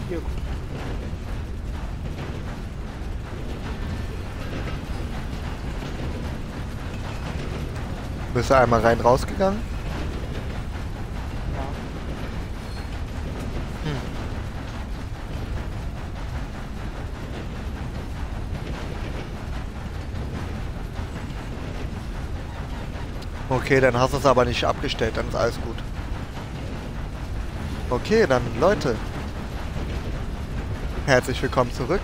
Hier. Bist du einmal rein rausgegangen? Ja. Hm. Okay, dann hast du es aber nicht abgestellt, dann ist alles gut. Okay, dann Leute. Herzlich willkommen zurück.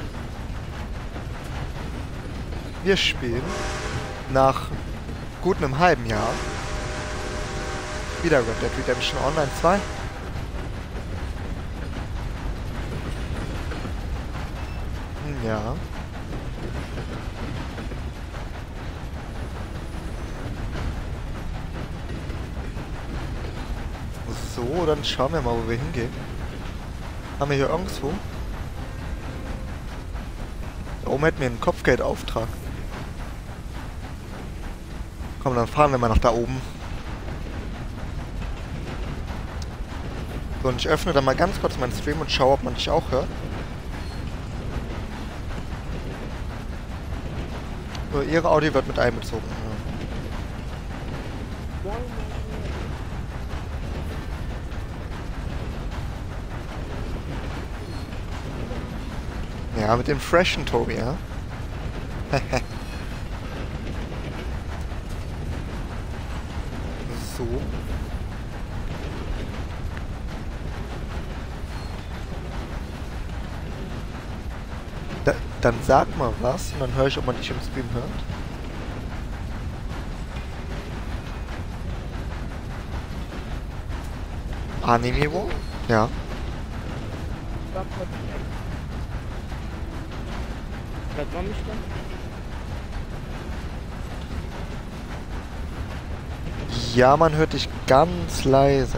Wir spielen nach gut einem halben Jahr wieder Red Dead Redemption Online 2. Ja. So, dann schauen wir mal, wo wir hingehen. Haben wir hier irgendwo? Da oben hätten wir einen Kopfgeldauftrag. Komm, dann fahren wir mal nach da oben. So, und ich öffne dann mal ganz kurz meinen Stream und schaue, ob man dich auch hört. So, ihre Audio wird mit einbezogen. Ja, mit dem freshen Tobi, ja? So. Dann sag mal was und dann höre ich, ob man dich im Stream hört. Anime-Wo? Ja. Hört man mich dann? Ja, man hört dich ganz leise.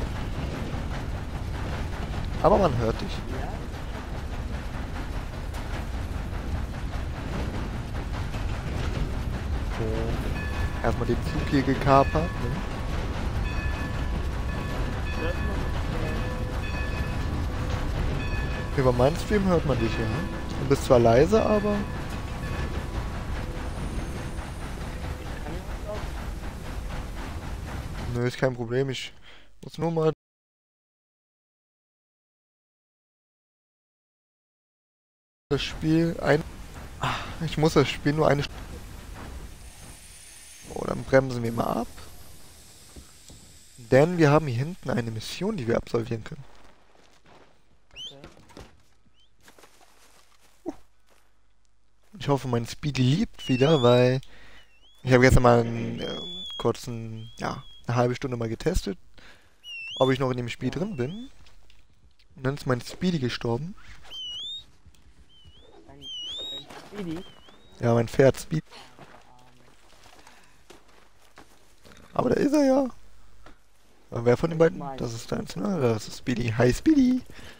Aber man hört dich. Ja. So. Erstmal den Zug hier gekapert. Ne? Hört man mich? Über meinen Stream hört man dich, ja. Du bist zwar leise, aber... Kann ich das auch? Nö, ist kein Problem. Ich muss nur mal das Spiel ein... Ich muss das Spiel nur eine... Oh, dann bremsen wir mal ab. Denn wir haben hier hinten eine Mission, die wir absolvieren können. Okay. Ich hoffe, mein Speedy liebt wieder, weil ich habe gestern mal einen kurzen, ja, eine halbe Stunde mal getestet, ob ich noch in dem Spiel drin bin. Und dann ist mein Speedy gestorben. Ein Speedy. Ja, mein Pferd Speedy. Aber da ist er ja. Aber wer von den beiden? Das ist deins, ne? Das ist Speedy. Hi Speedy.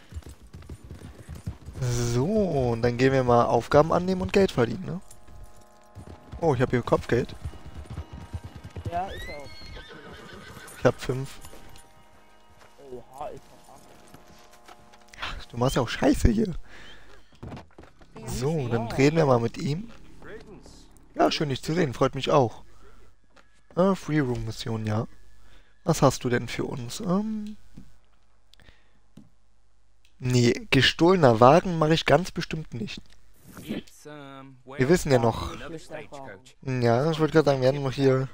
So, und dann gehen wir mal Aufgaben annehmen und Geld verdienen, ne? Oh, ich habe hier Kopfgeld. Ja, ich auch. Ich habe 5. Oha, ist doch ab. Ach, du machst ja auch Scheiße hier. So, dann reden wir mal mit ihm. Ja, schön dich zu sehen, freut mich auch. Free Room Mission, ja. Was hast du denn für uns? Nee, gestohlener Wagen mache ich ganz bestimmt nicht. Wir wissen ja noch. Ja, ich wollte gerade sagen, wir haben noch hier...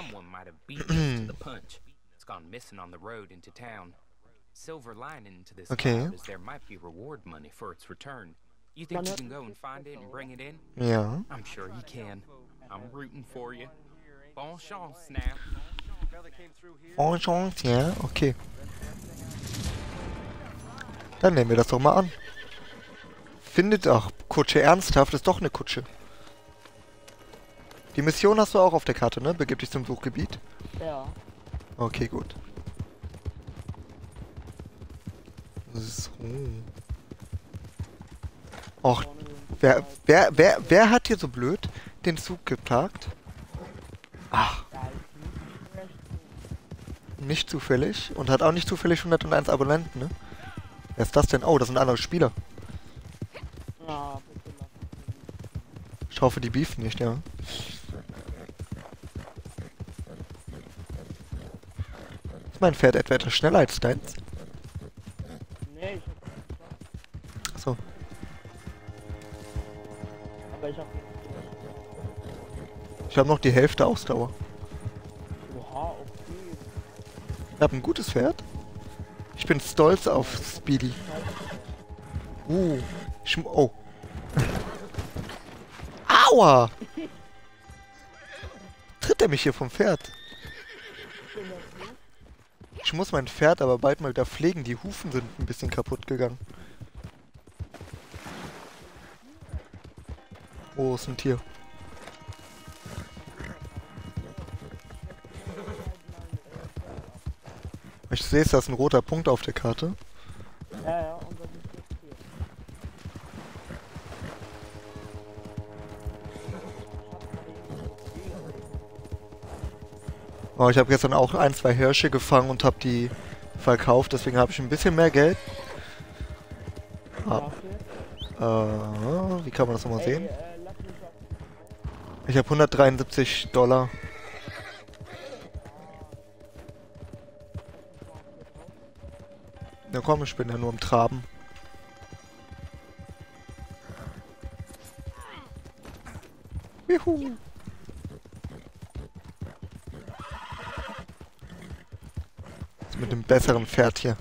Okay. Ja. Bonne chance, ja, okay. Dann nehmen wir das doch mal an. Findet... Ach, Kutsche, ernsthaft, ist doch eine Kutsche. Die Mission hast du auch auf der Karte, ne? Begib dich zum Suchgebiet. Ja. Okay, gut. So. Och, wer hat hier so blöd den Zug geparkt? Ach, nicht zufällig. Und hat auch nicht zufällig 101 Abonnenten, ne? Wer ist das denn? Oh, das sind andere Spieler. Ah, bitte lass mich. Ich hoffe, die beefen nicht, ja. Ist mein Pferd etwas schneller als deins? Nee, ich hab keinen Plan. So. Aber ich hab. Ich habe noch die Hälfte Ausdauer. Oha, okay. Ich habe ein gutes Pferd. Ich bin stolz auf Speedy. Oh. Aua! Tritt er mich hier vom Pferd? Ich muss mein Pferd aber bald mal wieder pflegen. Die Hufen sind ein bisschen kaputt gegangen. Oh, ist ein Tier. Ich sehe, da ist ein roter Punkt auf der Karte. Ja, und das ist jetzt hier. Oh, ich habe gestern auch ein, zwei Hirsche gefangen und habe die verkauft. Deswegen habe ich ein bisschen mehr Geld. Ah, wie kann man das nochmal sehen? Lass mich auf. Ich habe $173. Na komm, ich bin ja nur am Traben. Juhu. Jetzt mit dem besseren Pferd hier.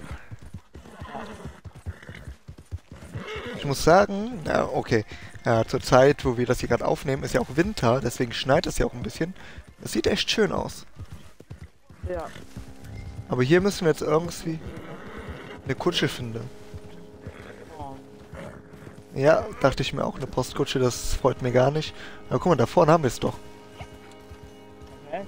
Ich muss sagen, ja, okay. Ja, zur Zeit, wo wir das hier gerade aufnehmen, ist ja auch Winter, deswegen schneit es ja auch ein bisschen. Es sieht echt schön aus. Ja. Aber hier müssen wir jetzt irgendwie eine Kutsche finden. Oh. Ja, dachte ich mir auch, eine Postkutsche, das freut mir gar nicht. Aber guck mal, da vorne haben wir es doch. Hä?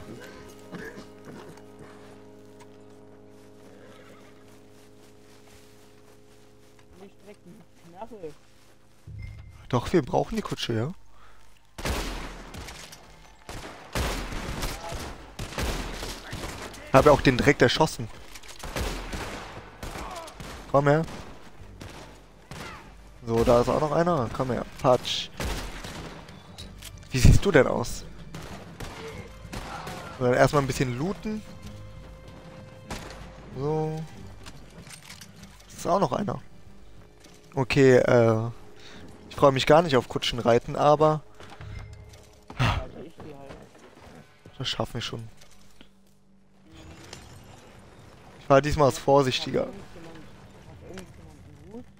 Nicht direkt die Knarre. Doch, wir brauchen die Kutsche, ja. Habe auch den direkt erschossen. Komm her. So, da ist auch noch einer. Komm her. Patsch. Wie siehst du denn aus? So, dann erstmal ein bisschen looten. So. Ist auch noch einer. Okay, ich freue mich gar nicht auf Kutschenreiten, aber Also ich die halt. das schaffen wir schon. Ich war diesmal vorsichtiger. Hat irgendjemand einen Hut?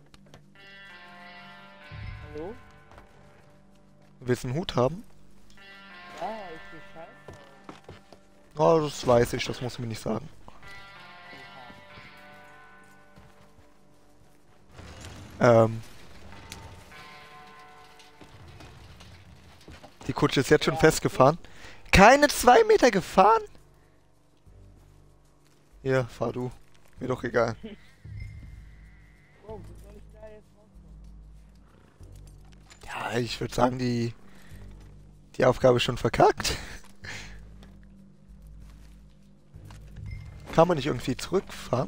Hallo? Du willst einen Hut haben? Ja, ist die scheiße. Oh, das weiß ich, das musst du mir nicht sagen. Die Kutsche ist jetzt schon festgefahren. Keine 2 Meter gefahren? Hier, fahr du. Mir doch egal. Oh, wie soll ich da jetzt rauskommen? Ja, ich würde sagen, die Aufgabe ist schon verkackt. Kann man nicht irgendwie zurückfahren?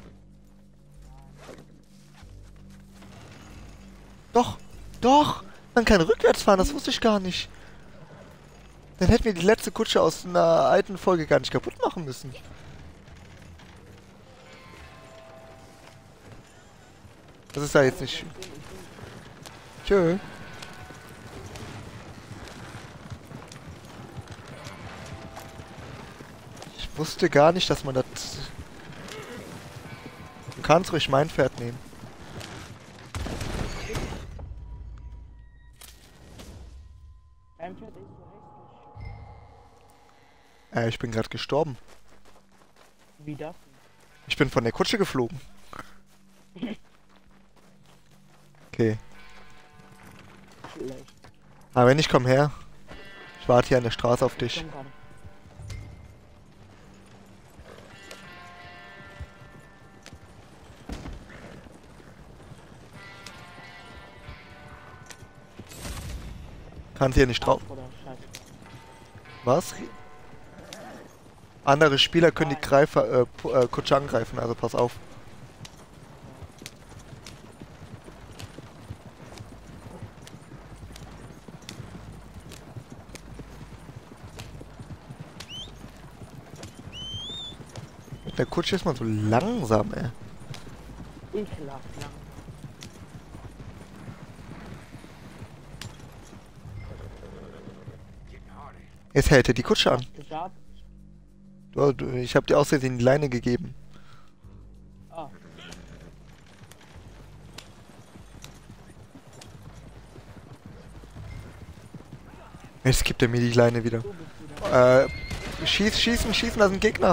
Doch, doch! Man kann rückwärts fahren, das wusste ich gar nicht. Dann hätten wir die letzte Kutsche aus einer alten Folge gar nicht kaputt machen müssen. Das ist ja jetzt nicht... Tschö. Ich wusste gar nicht, dass man das... Du kannst ruhig mein Pferd nehmen. Dein Pferd ist so hässlich. Ich bin gerade gestorben. Wie das Ich bin von der Kutsche geflogen. Okay. denn? Schlecht. Aber wenn ich komm her. Ich warte hier an der Straße auf dich. Komm gerade. Kannst hier nicht drauf. Oder Scheiße. Was? Andere Spieler können die Kutsche angreifen, also pass auf. der Kutsche ist mal so langsam, ey. Ich lauf lang. Jetzt hält er die Kutsche an. Geschafft? Ich habe dir außerdem die Leine gegeben. Ah. Jetzt gibt er mir die Leine wieder. Du bist wieder. Schießen, da sind Gegner.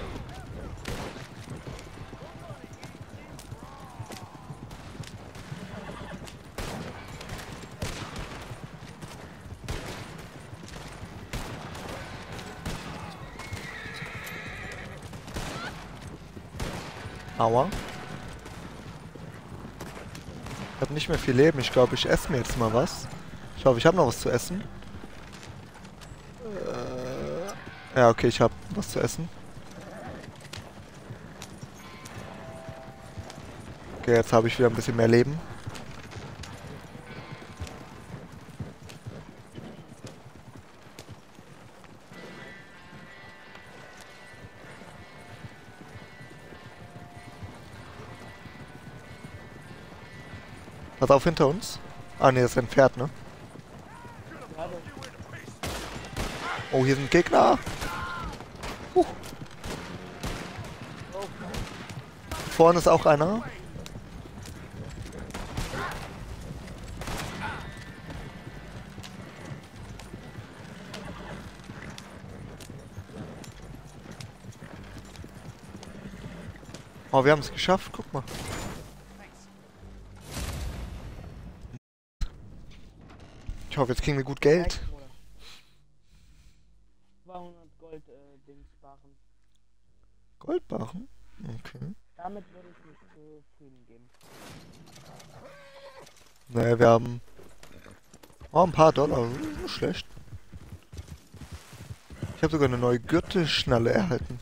Aua. Ich habe nicht mehr viel Leben. Ich glaube, ich esse mir jetzt mal was. Ich hoffe, ich habe noch was zu essen. Ja, okay, ich habe was zu essen. Okay, jetzt habe ich wieder ein bisschen mehr Leben. Pass auf, hinter uns. Ah, ne, das ist ein Pferd, ne? Ja, das Oh, hier sind Gegner. oh, Vorne ist auch einer. Oh, wir haben es geschafft. Guck mal. Ich hoffe, jetzt kriegen wir gut Geld. 200 Gold, Dingsbarren. Goldbarren? Okay. Damit würde ich mich zufrieden geben. Naja, wir haben... Oh, ein paar Dollar. Nicht schlecht. Ich habe sogar eine neue Gürtelschnalle erhalten.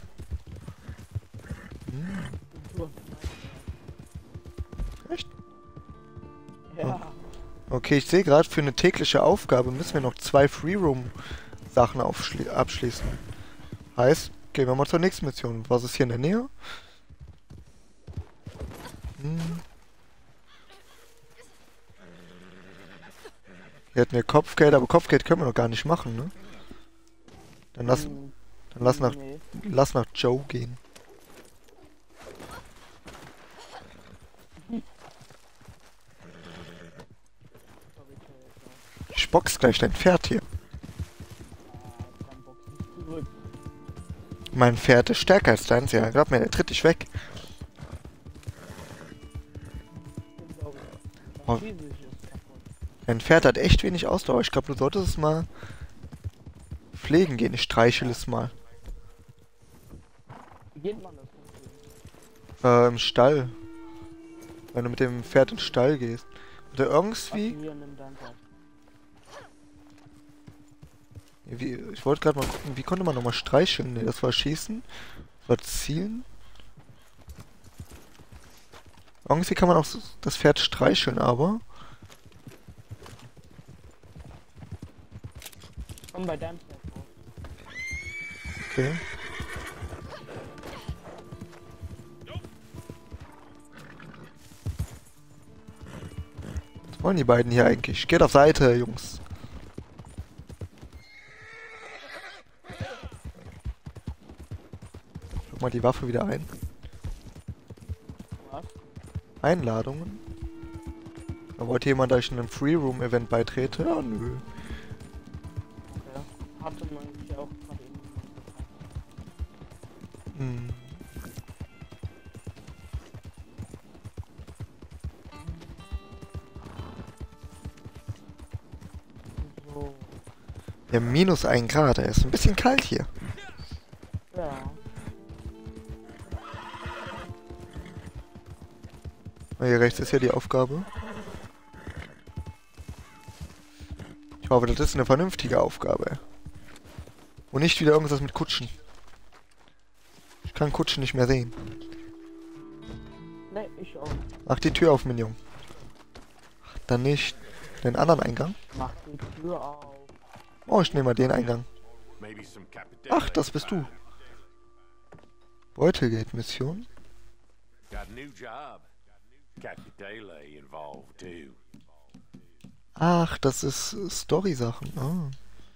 Echt? Ja. Okay, ich sehe gerade, für eine tägliche Aufgabe müssen wir noch 2 Free-Roam-Sachen abschließen. Heißt, gehen wir mal zur nächsten Mission. Was ist hier in der Nähe? Hier hätten wir Kopfgeld, aber Kopfgeld können wir noch gar nicht machen, ne? Dann lass Nee. nach Joe gehen. Ich box gleich dein Pferd hier. Dann box ich zurück. Mein Pferd ist stärker als deins, ja. Glaub mir, der tritt dich weg. Oh. Physisch ist kaputt. Dein Pferd hat echt wenig Ausdauer. Ich glaube, du solltest es mal pflegen gehen. Ich streichel es mal. Wie geht man das? Im Stall. Wenn du mit dem Pferd in den Stall gehst. Oder irgendwie... Hier, nimm dein Pferd. Ich wollte gerade mal gucken, wie konnte man nochmal streicheln? Ne, das war Schießen. Das war Zielen. Irgendwie kann man auch das Pferd streicheln, aber... Komm bei deinem Pferd raus. Okay. Was wollen die beiden hier eigentlich? Geht auf Seite, Jungs. Schau mal die Waffe wieder ein. Was? Einladungen. Da wollte jemand, dass ich in einem Free-Room-Event beitrete? Ja, nö. Okay. Hatte man ja auch gerade eben. Hm. So. Ja, -1 Grad, ey. Ist ein bisschen kalt hier. Ja. Hier rechts ist ja die Aufgabe. Ich hoffe, das ist eine vernünftige Aufgabe. Und nicht wieder irgendwas mit Kutschen. Ich kann Kutschen nicht mehr sehen. Ne, ich auch. Mach die Tür auf, Minion. Ach, dann nicht. Den anderen Eingang? Mach die Tür auf. Oh, ich nehme mal den Eingang. Ach, das bist du. Beutelgeld-Mission. Got a new job. Got the Dele involved too. Ach, das ist Story-Sachen. Ah.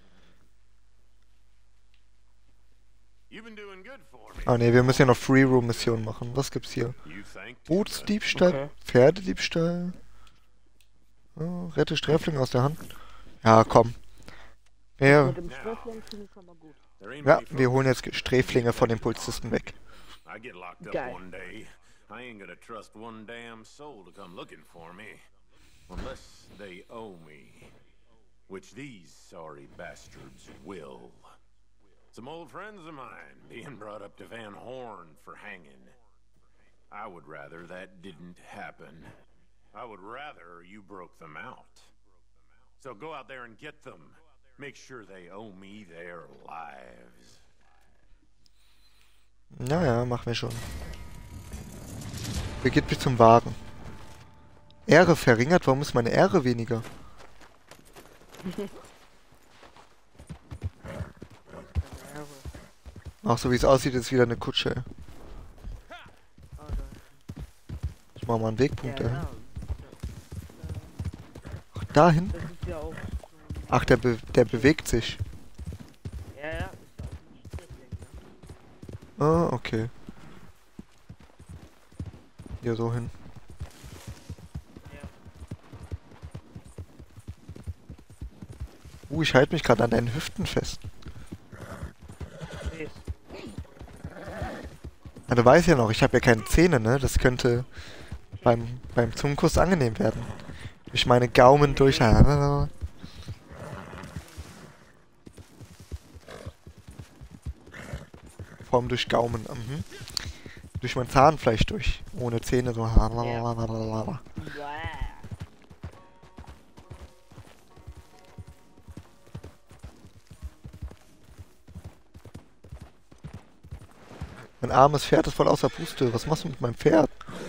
You've been doing good for me. Ah ne, wir müssen ja noch Free-Room-Missionen machen. Was gibt's hier? You think? Bootsdiebstahl, Okay. Pferdediebstahl. Oh, rette Sträflinge aus der Hand. Ja, komm. Ja, Mit dem Sträfling finde ich schon mal gut. There ain't ja, many wir folks holen jetzt Sträflinge von den Polizisten weg. I get locked up Geil. one day. I ain't gonna trust one damn soul to come looking for me. Unless they owe me. Which these sorry bastards will. Some old friends of mine being brought up to Van Horn for hanging. I would rather that didn't happen. I would rather you broke them out. So go out there and get them. Make sure they owe me their lives. Naja, machen wir schon. Begibt mich zum Wagen. Ehre verringert? Warum ist meine Ehre weniger? Ach, so wie es aussieht, ist wieder eine Kutsche. Ah, da. Ich mach mal einen Wegpunkt Ja, dahin. ja. Ach, dahin? Das ist ja auch. Ach, der bewegt sich. Ja, ja, ist ja auch ein Sträfling, ne? Ah, okay. Hier so hin. Ja. Ich halte mich gerade an deinen Hüften fest. Weiß. Ja, du weißt ja noch, ich habe ja keine Zähne, ne? Das könnte beim Zungenkuss angenehm werden. Durch meine Gaumen durch. Vor allem durch Gaumen. Mhm. Durch mein Zahnfleisch durch. Ohne Zähne so. Bäh. Mein armes Pferd ist voll außer Puste. Was machst du mit meinem Pferd?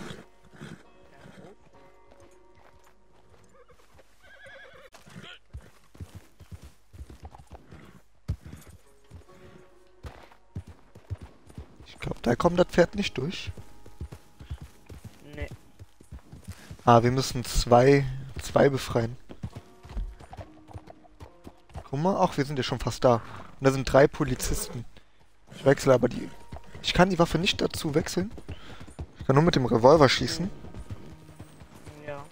Ich glaube, da kommt das Pferd nicht durch. Nee. Ah, wir müssen zwei befreien. Guck mal, ach, wir sind ja schon fast da. Und da sind 3 Polizisten. Ich wechsle aber die... Ich kann die Waffe nicht dazu wechseln. Ich kann nur mit dem Revolver schießen. Ja.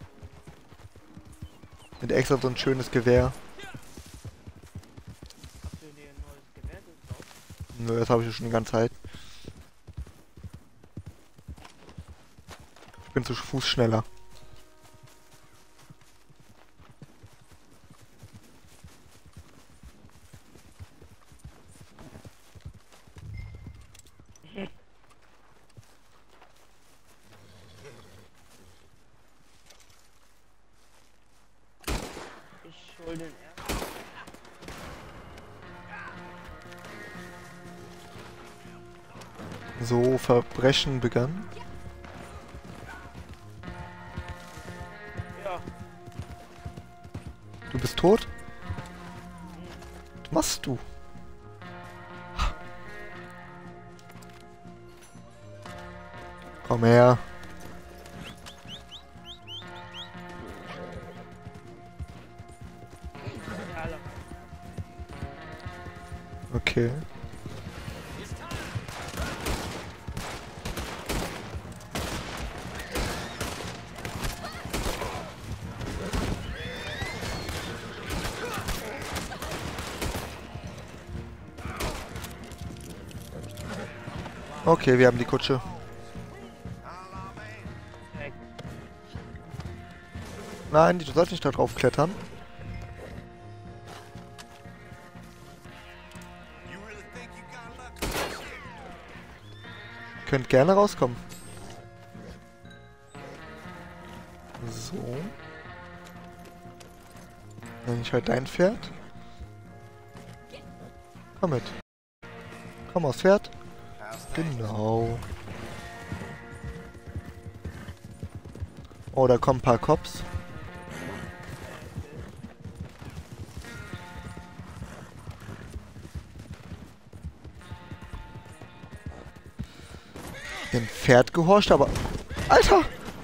Mit extra so ein schönes Gewehr. Hast du dir ein neues Gewehr gekauft? Nö, das habe ich ja schon die ganze Zeit. Ich bin zu Fuß schneller. Ich hol den ersten. So, Verbrechen begann. Ja. Du bist tot? Was machst du? Komm her. Alle. Okay. Okay, wir haben die Kutsche. Weg. Nein, du sollst nicht da drauf klettern. Könnt gerne rauskommen. So. Dann ich halt dein Pferd. Komm mit. Komm aufs Pferd. Genau. Oh, da kommen ein paar Cops. Ein Pferd gehorcht, aber... Alter!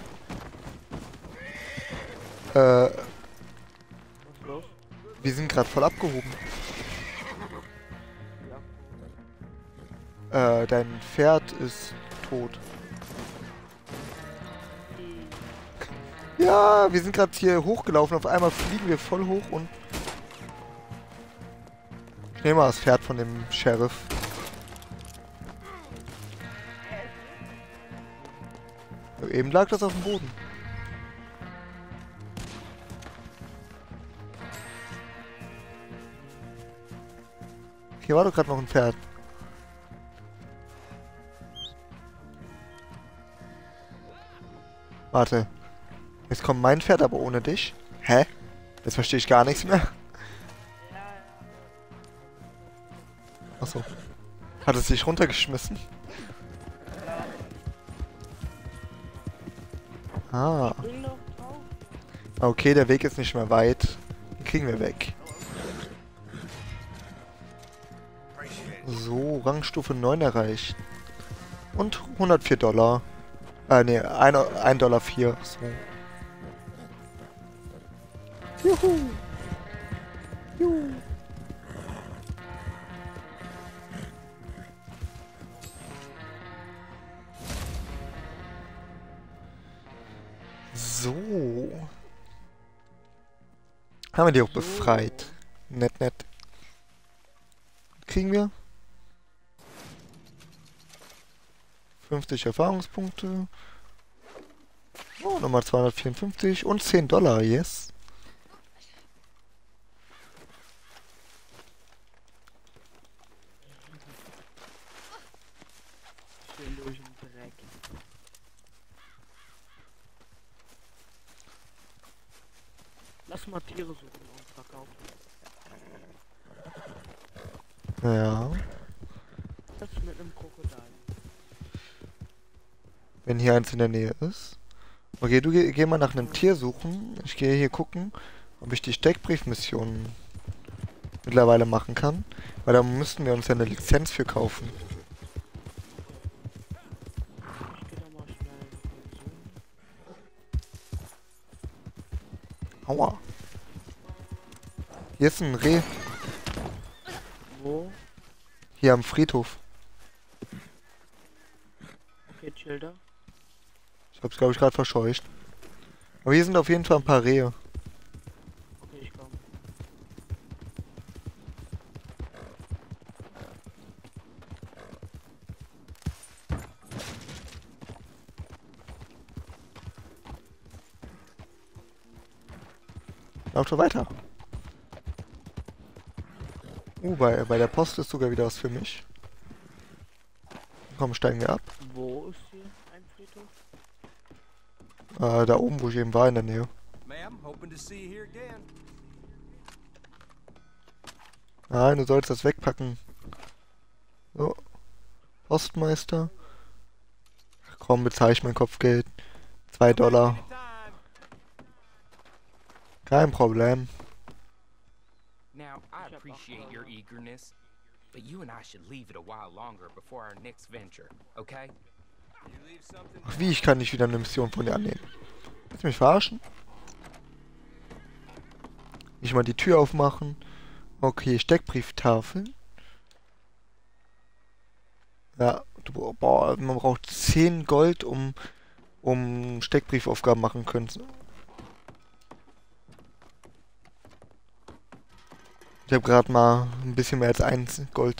Was ist los? Wir sind gerade voll abgehoben. Ja. Dein Pferd ist tot. Ja, wir sind gerade hier hochgelaufen. Auf einmal fliegen wir voll hoch und... Ich nehme mal das Pferd von dem Sheriff. Eben lag das auf dem Boden. Hier war doch gerade noch ein Pferd. Warte. Jetzt kommt mein Pferd, aber ohne dich. Hä? Jetzt verstehe ich gar nichts mehr. Achso. Hat es sich runtergeschmissen? Ah. Spring doch drauf. Okay, der Weg ist nicht mehr weit. Den kriegen wir weg. So, Rangstufe 9 erreicht. Und 104 Dollar. Ne, 1,04 Dollar. So. Juhu. Juhu. So. Haben wir die auch befreit. Nett, nett. Kriegen wir 50 Erfahrungspunkte. Oh, nochmal 254 und 10 Dollar, yes. Schön durch den Dreck. Lass mal Tiere suchen und verkaufen. Ja. Das ist mit einem Krokodil. Wenn hier eins in der Nähe ist. Okay, du geh mal nach einem Tier suchen. Ich gehe hier gucken, ob ich die Steckbriefmission mittlerweile machen kann. Weil da müssten wir uns ja eine Lizenz für kaufen. Ich geh da mal schnell suchen. Aua. Hier ist ein Reh. Wo? Hier am Friedhof. Okay, chill da. Ich hab's, glaube ich, gerade verscheucht. Aber hier sind auf jeden Fall ein paar Rehe. Okay, ich komm. Lauf doch weiter. Bei der Post ist sogar wieder was für mich. Komm, steigen wir ab. Wo ist hier ein Friedhof? Da oben, wo ich eben war, in der Nähe. Ma'am, hoping to see you here again. Nein, du sollst das wegpacken. So. Postmeister. Komm, bezahle ich mein Kopfgeld. 2 Dollar. Anytime. Kein Problem. Now, I appreciate your eagerness, but you and I should leave it a while longer before our next venture, okay? You leave something. Ach, wie? Ich kann nicht wieder eine Mission von dir annehmen. Willst du mich verarschen? Nicht mal die Tür aufmachen. Okay, Steckbrieftafeln. Ja, boah, man braucht 10 Gold, um Steckbriefaufgaben machen können. Ich habe gerade mal ein bisschen mehr als 1 Gold.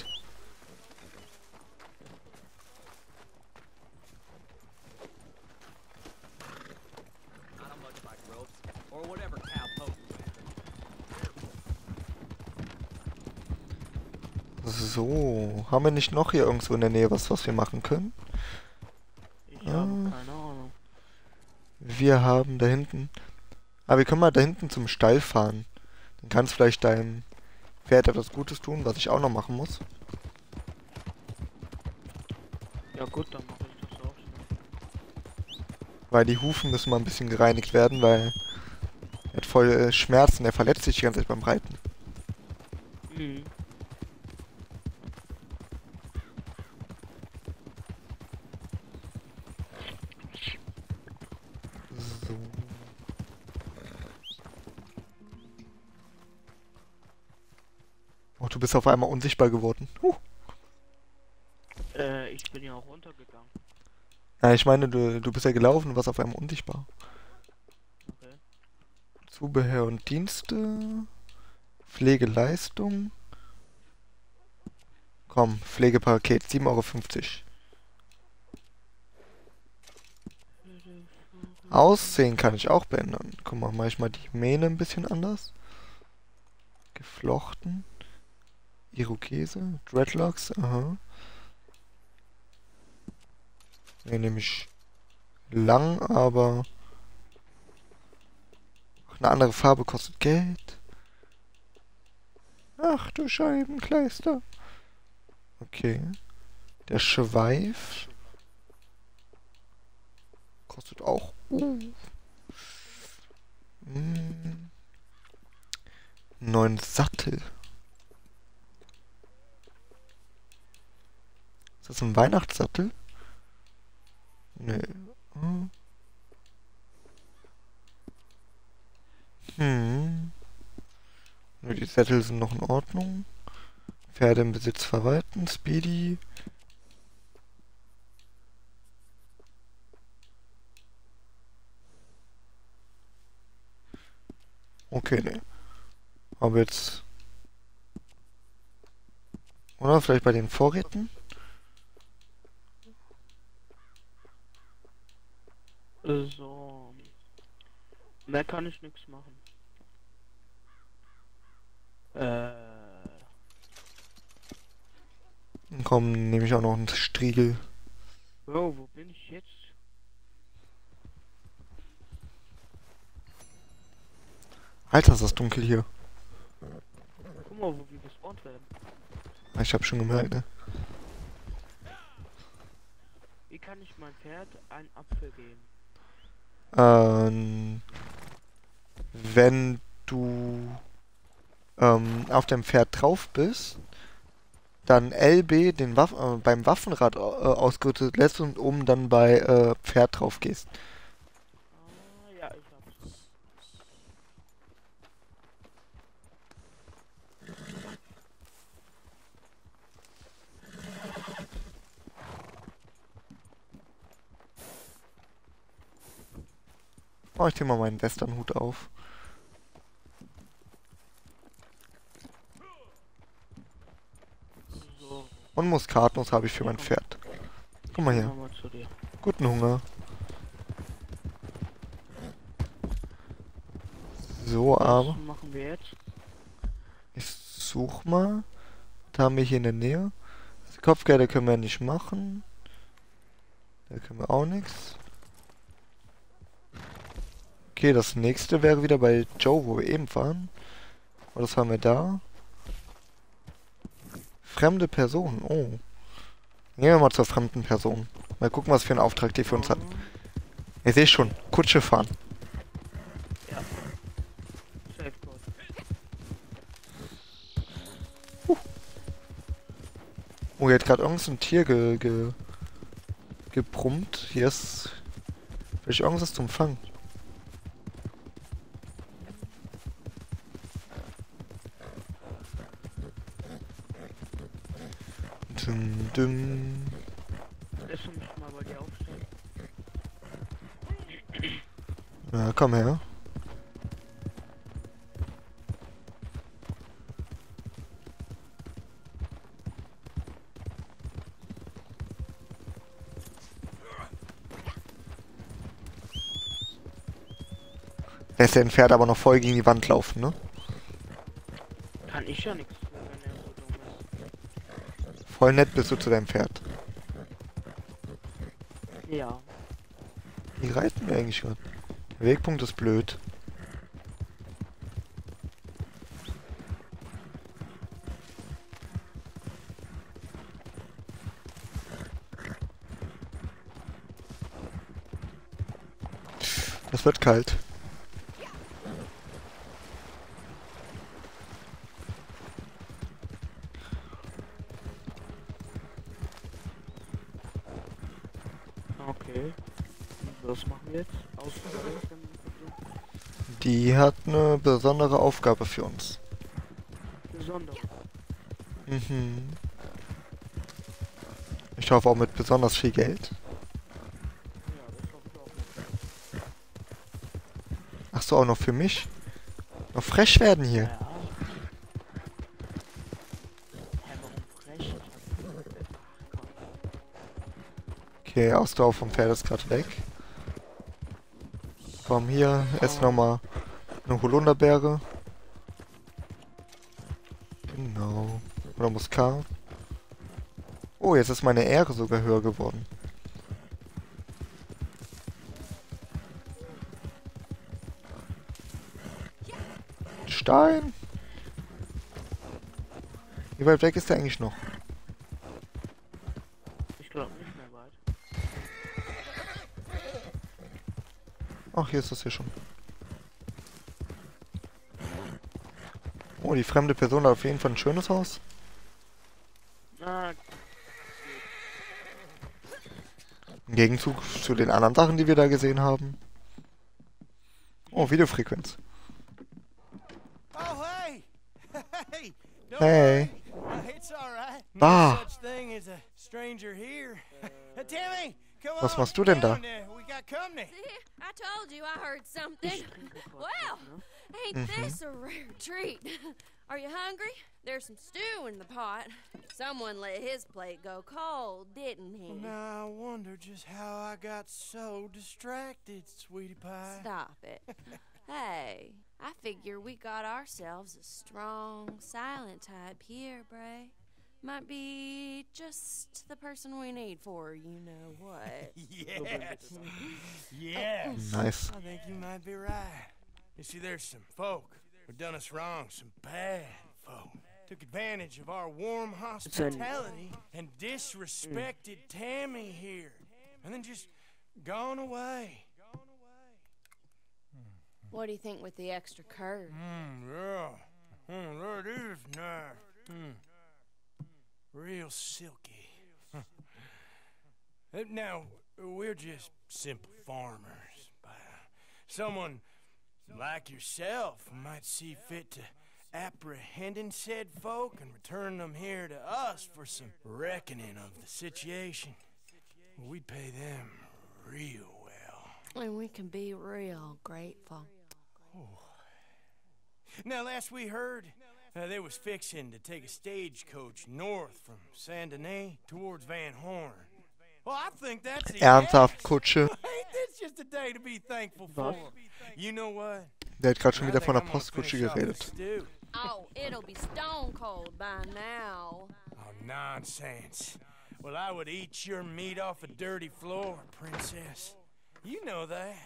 I don't much like ropes or whatever cowpoke. So, haben wir nicht noch hier irgendwo in der Nähe was wir machen können? Ich habe keine Ahnung. Wir haben da hinten... Ah, wir können mal da hinten zum Stall fahren. Dann kannst du vielleicht deinem Pferd etwas Gutes tun, was ich auch noch machen muss. Ja gut, dann mache ich das auch schnell. Weil die Hufen müssen mal ein bisschen gereinigt werden, weil er hat voll Schmerzen, er verletzt sich die ganze Zeit beim Reiten. Mhm. du bist auf einmal unsichtbar geworden. Ich bin ja auch runtergegangen. Ja, ich meine, du bist ja gelaufen und warst auf einmal unsichtbar. Okay. Zubehör und Dienste. Pflegeleistung. Komm, Pflegepaket, 7,50 €. Aussehen kann ich auch beändern. Guck mal, mach ich mal die Mähne ein bisschen anders. Geflochten. Irokese. Dreadlocks, aha. Hier nehme ich lang, aber eine andere Farbe kostet Geld. Ach du Scheibenkleister. Okay. Der Schweif kostet auch. Neuen Sattel. Ist das ein Weihnachtssattel? Nee. Nur die Sättel sind noch in Ordnung. Pferde im Besitz verwalten. Speedy. Okay, ne. Aber jetzt... Oder vielleicht bei den Vorräten? So. Mehr kann ich nichts machen. Komm, nehme ich auch noch einen Striegel. Oh, wo bin ich jetzt? Alter, ist das dunkel hier. Guck mal, wo wir gespawnt werden. Ich hab schon gemerkt, ne? Wie kann ich mein Pferd einen Apfel geben? Wenn du auf dem Pferd drauf bist, dann LB den beim Waffenrad ausgerüstet lässt und oben dann bei Pferd drauf gehst. Ah, ja, ich hab's. Oh, ich zieh mal meinen Westernhut auf. So, Und Muskatnuss habe ich für mein Pferd. Guck mal hier. nochmal zu dir. Guten Hunger. So, aber Was machen wir jetzt? ich such mal. Da haben wir hier in der Nähe. Die Kopfgelder können wir nicht machen. Da können wir auch nichts. Okay, das nächste wäre wieder bei Joe, wo wir eben waren. Und das haben wir da. Fremde Person, oh. Gehen wir mal zur fremden Person. Mal gucken, was für einen Auftrag die für uns hat. Ich sehe schon, Kutsche fahren. Ja. Safe Code. Oh, hier hat gerade irgendein Tier gebrummt. Hier ist vielleicht irgendwas zum Fangen. Dum, dum. Lässt du mich mal bei dir aufstehen? Ja, komm her. Lässt den Pferd aber noch voll gegen die Wand laufen, ne? Kann ich ja nichts für, wenn er so dumm ist. Voll nett bist du zu deinem Pferd. Ja. Wie reiten wir eigentlich gerade? Der Wegpunkt ist blöd. Es wird kalt. Okay. Und was machen wir jetzt? Die hat eine besondere Aufgabe für uns. Besonders. Mhm. Ich hoffe auch mit besonders viel Geld. Ja, das hoffe ich auch nicht. Ach so, auch noch für mich? Noch frech werden hier. Ja. Hä, warum frech? Okay, Ausdauer vom Pferd ist gerade weg. Komm hier, ess nochmal eine Holunderbeere. Genau. Oder Muskat. Oh, jetzt ist meine Ehre sogar höher geworden. Stein! Wie weit weg ist der eigentlich noch? Ich glaube nicht mehr weit. Ach, hier ist das hier schon. Oh, die fremde Person hat auf jeden Fall ein schönes Haus. Ah, Im Gegenzug zu den anderen Sachen, die wir da gesehen haben. Oh, Videofrequenz. Oh, hey! Hey! Don't Hey. worry. It's all right. Ah. No such thing as a stranger here. Tammy, come Was on. machst du denn da? down, we got company. See, I told you I heard something. ich trinke gerade Well, was, ne? ain't this a rare treat? Are you hungry? There's some stew in the pot. Someone let his plate go cold, didn't he? Well, now I wonder just how I got so distracted, sweetie pie. Stop it. Hey, I figure we got ourselves a strong, silent type here, Bray. Might be just the person we need for you know what. Yes. Yes. Nice. I think you might be right. You see, there's some folk who done us wrong, some bad folk. Took advantage of our warm hospitality and disrespected Tammy here. And then just gone away. What do you think with the extra curd? Yeah. That is nice. Real silky. Now, we're just simple farmers. But someone like yourself might see fit to apprehending said folk and return them here to us for some reckoning of the situation. We'd pay them real well. And we can be real grateful. Now, last we heard, they was fixing to take a stagecoach north from Saint Denis towards Van Horn. Well, I think that's the Ernsthaft, Kutsche. Ain't this just a day to be thankful for? You know what? Der hat gerade schon I wieder think von der I'm gonna Postkutsche finish off geredet. this stew. Oh, it'll be stone cold by now. Oh, nonsense. Well, I would eat your meat off a dirty floor, princess. You know that.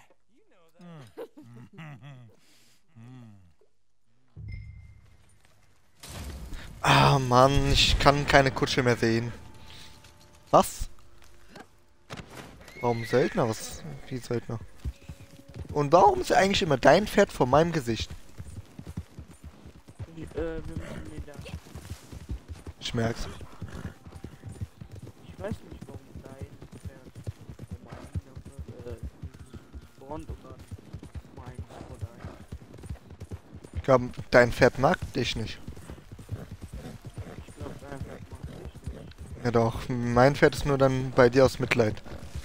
Ah, Mann, ich kann keine Kutsche mehr sehen. Was? Warum Söldner? Was? Wie Söldner? Und warum ist eigentlich immer dein Pferd vor meinem Gesicht? Wir müssen wieder. Ich merk's. Ich weiß nicht, warum dein Pferd Front oder meins oder Ich glaube, dein Pferd mag dich nicht. ich glaube, dein Pferd macht dich nicht. Ja doch, mein Pferd ist nur dann bei dir aus Mitleid.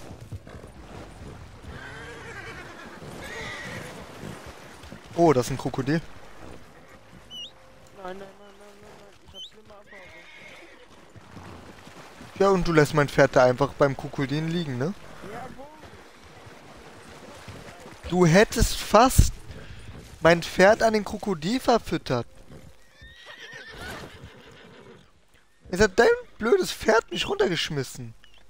Oh, das ist ein Krokodil. Nein, ich hab schlimme Erfahrungen. Ja, und du lässt mein Pferd da einfach beim Krokodil liegen, ne? Jawohl. Du hättest fast mein Pferd an den Krokodil verfüttert. Jetzt hat dein blödes Pferd mich runtergeschmissen.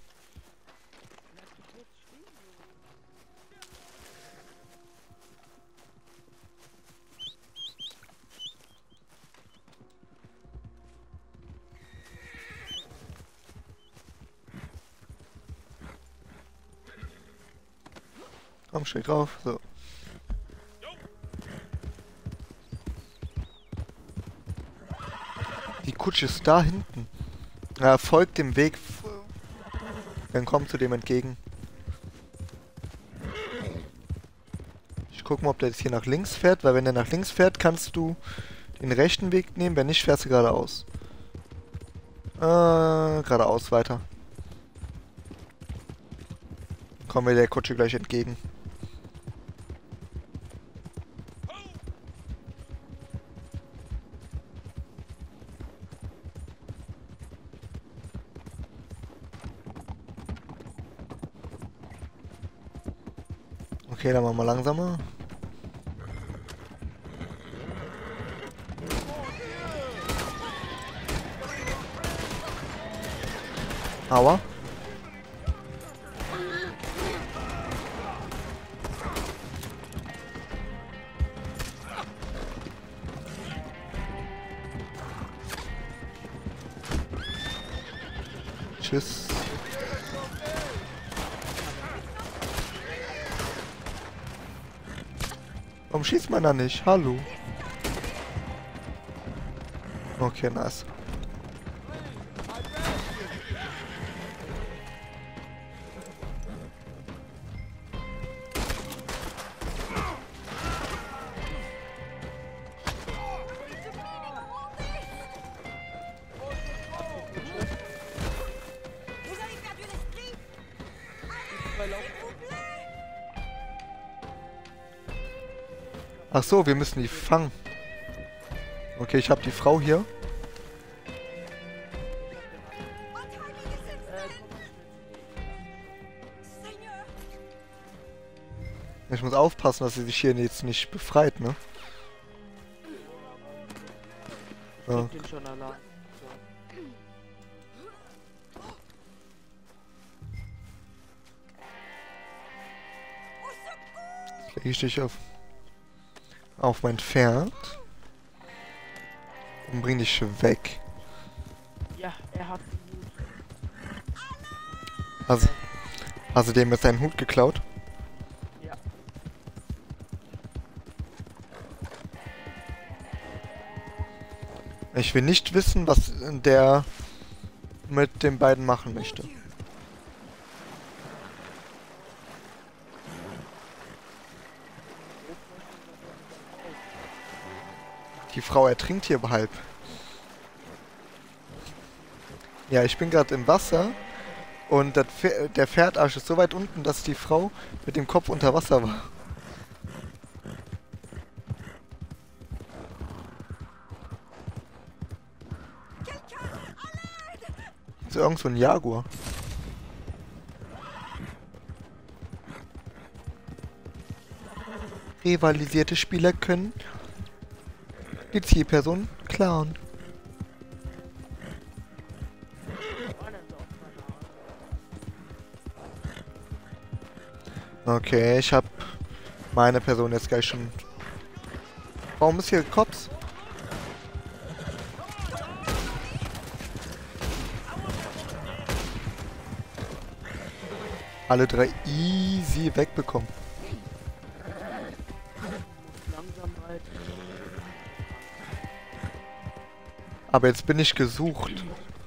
Komm, steig drauf. So. Die Kutsche ist da hinten. Er folgt dem Weg. Dann kommt zu dem entgegen. Ich guck mal, ob der jetzt hier nach links fährt, weil wenn der nach links fährt, kannst du den rechten Weg nehmen, wenn nicht, fährst du geradeaus. Geradeaus weiter. Kommen wir der Kutsche gleich entgegen. Okay, dann machen wir langsamer. Aua. Tschüss. Warum schießt man da nicht? Hallo. Okay, nice. Ach so, wir müssen die fangen. Okay, ich habe die Frau hier. Ich muss aufpassen, dass sie sich hier jetzt nicht befreit, ne? So. Ich bin schon allein. Jetzt lege ich dich auf mein Pferd und bring dich weg. Ja, er hat Also dem ist seinen Hut geklaut. Ja. Ich will nicht wissen, was der mit den beiden machen möchte. Die Frau ertrinkt hier halb. Ja, ich bin gerade im Wasser und der Pferdarsch ist so weit unten, dass die Frau mit dem Kopf unter Wasser war. Ist irgend so ein Jaguar. Rivalisierte Spieler können die Zielperson klauen. Okay, ich habe meine Person jetzt gleich schon. Warum ist hier Cops? Alle drei easy wegbekommen. langsam halt. Aber jetzt bin ich gesucht.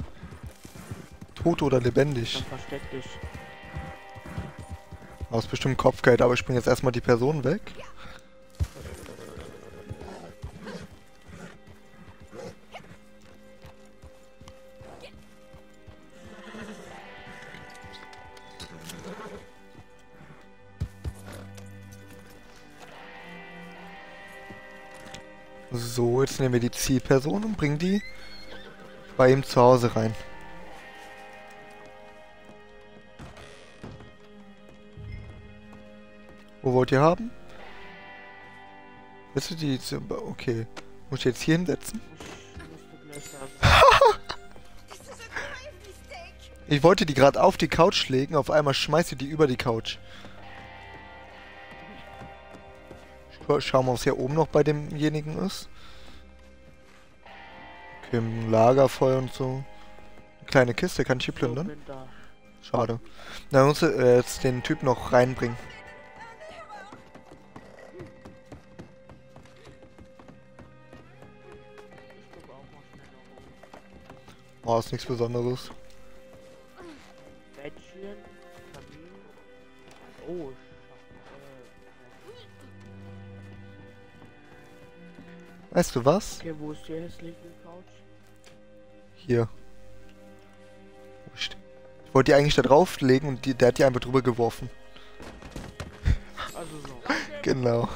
Tot oder lebendig. Dann versteck dich. Aus bestimmt Kopfgeld, aber ich bringe jetzt erstmal die Person weg. So, jetzt nehmen wir die Zielperson und bringen die bei ihm zu Hause rein. Wo wollt ihr haben? Willst du die... Okay. Muss ich jetzt hier hinsetzen? Musst du gleich sagen. Ich wollte die gerade auf die Couch legen, auf einmal schmeißt ihr die über die Couch. Schauen wir, was hier oben noch bei demjenigen ist. Okay, ein Lagerfeuer und so. Eine kleine Kiste, kann ich hier plündern? Bin da. Schade. Na, muss jetzt den Typ noch reinbringen. Ich gucke auch mal schnell nach oben. Oh, ist nichts Besonderes. Bettchen, Kamin. Oh, Weißt du was? okay, wo ist die hässliche Couch? Hier. Ich wollte die eigentlich da drauflegen und der hat die einfach drüber geworfen. Also so. Genau.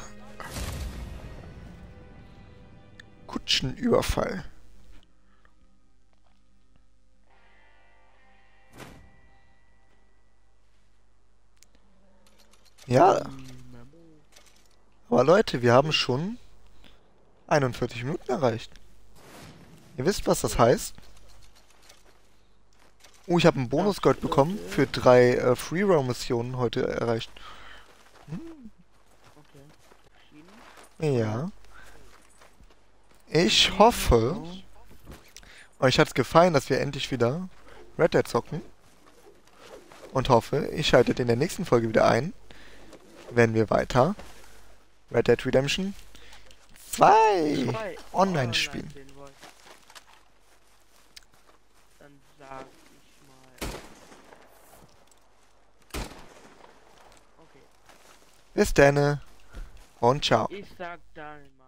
Kutschenüberfall. Ja. Aber Leute, wir haben schon 41 Minuten erreicht. Ihr wisst, was das heißt? Oh, ich habe einen Bonusgold bekommen für 3 Free-Roam-Missionen heute erreicht. Okay. Ja. Ich hoffe, euch hat es gefallen, dass wir endlich wieder Red Dead zocken. Und hoffe, ihr schaltet in der nächsten Folge wieder ein, wenn wir weiter Red Dead Redemption 2 online spielen. sehen wollt. Dann sag ich mal. Okay. Bis dann und ciao. Ich sag dann mal.